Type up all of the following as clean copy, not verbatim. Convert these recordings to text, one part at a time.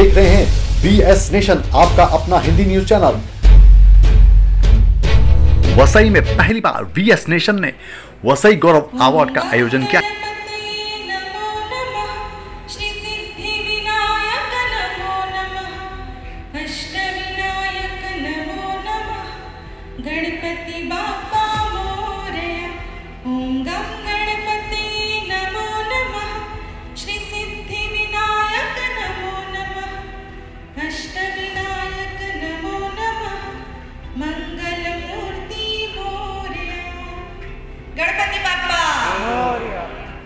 देख रहे हैं VS नेशन, आपका अपना हिंदी न्यूज चैनल। वसई में पहली बार VS नेशन ने वसई गौरव अवार्ड का आयोजन किया। गणपति बाप्पा मोरया, ओम गम गणपति नमो नमः, श्री सिद्धि विनायक नमो नमः, अष्ट विनायक नमो नमः, Mangal Murti Morya. Ganpati Bappa Morya.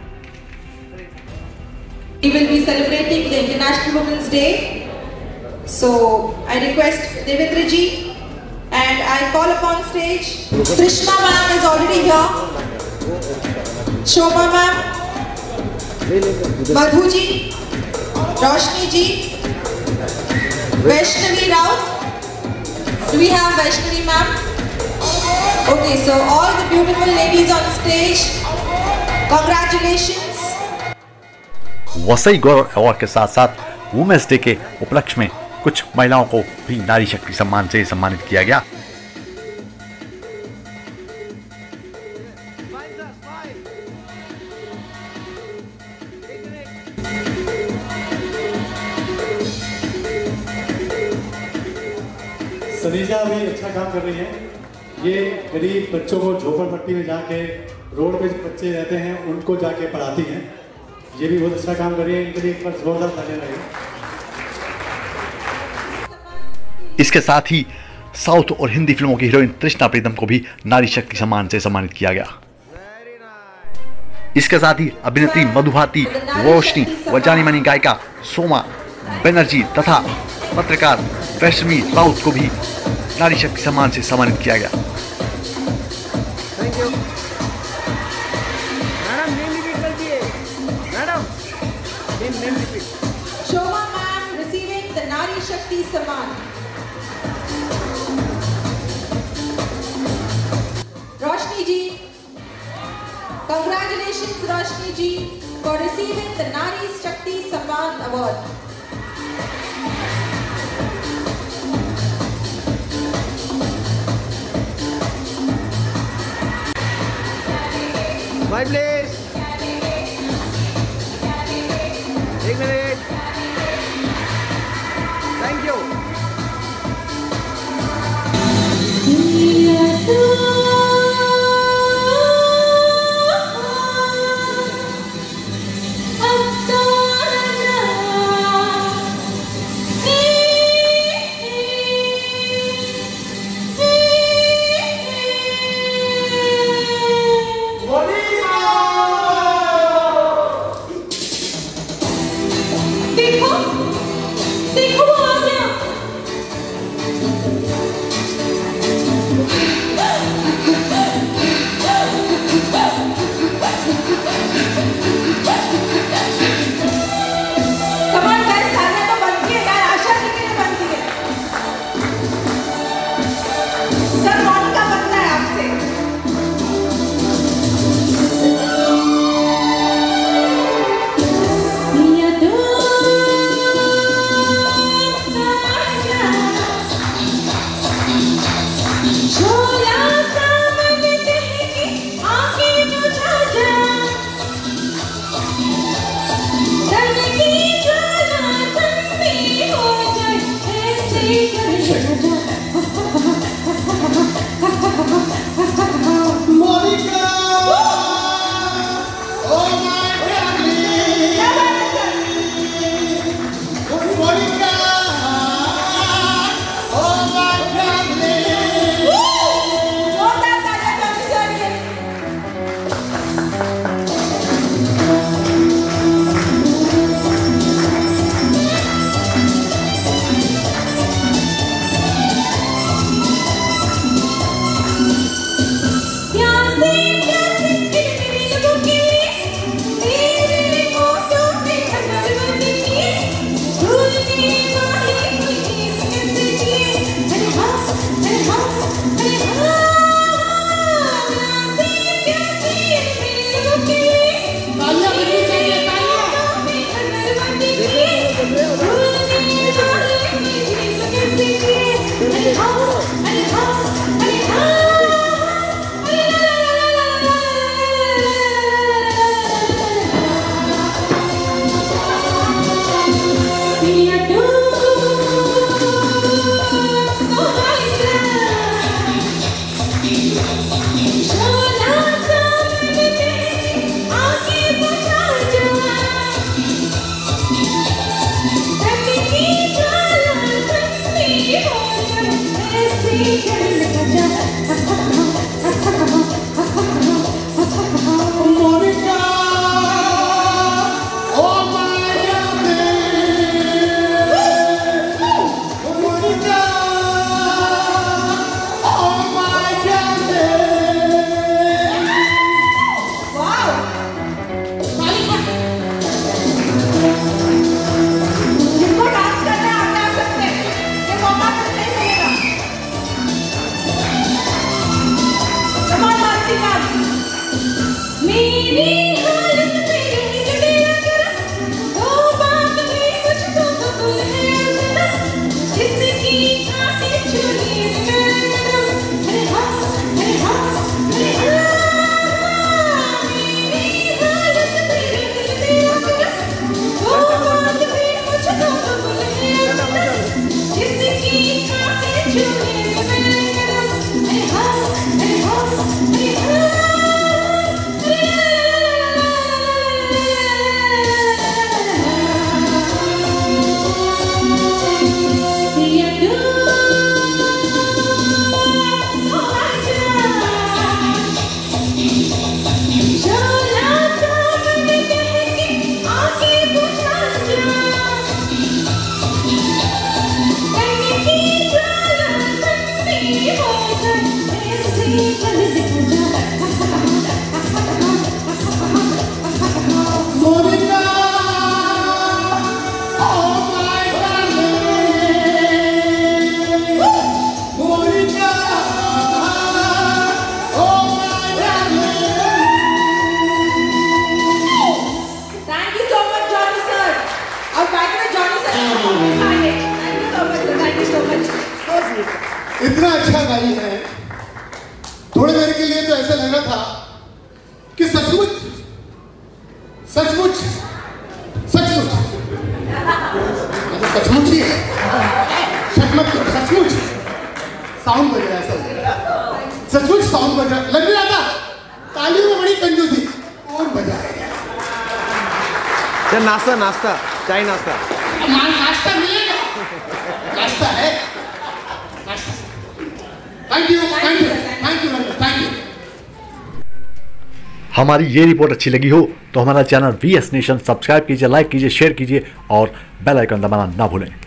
We will be celebrating the International Women's Day, so I request Devendra ji. And I call upon stage, Trishna ma'am is already here, Shobha ma'am, Madhu ji, Roshni ji, Vaishnavi Raut. Do we have Vaishnavi ma'am? Okay, so all the beautiful ladies on stage, congratulations. Vasai Gaurav award के साथ साथ women's day के उपलक्ष्य में कुछ महिलाओं को भी नारी शक्ति सम्मान से सम्मानित किया गया। सनीजा भी अच्छा काम कर रही है। ये गरीब बच्चों को झोपड़पट्टी में जाके, रोड पे जो बच्चे रहते हैं उनको जाके पढ़ाती हैं। ये भी बहुत अच्छा काम कर रही है। इनके लिए एक बार जोरदार तालियां लगाइए। इसके साथ ही साउथ और हिंदी फिल्मों की हीरोइन तृष्णा प्रीतम को भी नारी शक्ति सम्मान से सम्मानित किया गया। इसके साथ ही अभिनेत्री मधु भारती, रोशनी व जानी मानी गायिका सोमा बनर्जी तथा पत्रकार वैष्णवी राउत को भी नारी शक्ति सम्मान से सम्मानित किया गया। Shobha ma'am receiving the Nari Shakti Samman. Roshni ji, congratulations Roshni ji for receiving the Nari Shakti Samman Award. Smile please. एक मिनट। Thank you. देखो, देखो वो आ गया। इतना अच्छा गाई है, थोड़ी देर के लिए तो ऐसा लगा था कि सचमुच सचमुच सचमुच सचमुच ही है, सचमुच साउंड बज रहा है, सचमुच साउंड बज रहा, लग रहा था तालियों में बड़ी कंजूसी, कौन बजाएगा? नाश्ता नाश्ता चाय नाश्ता नाश्ता मिलेगा, नाश्ता है। Thank you thank you thank you thank you. हमारी ये रिपोर्ट अच्छी लगी हो तो हमारा चैनल VS नेशन सब्सक्राइब कीजिए, लाइक कीजिए, शेयर कीजिए और बेल आइकन दबाना ना भूलें।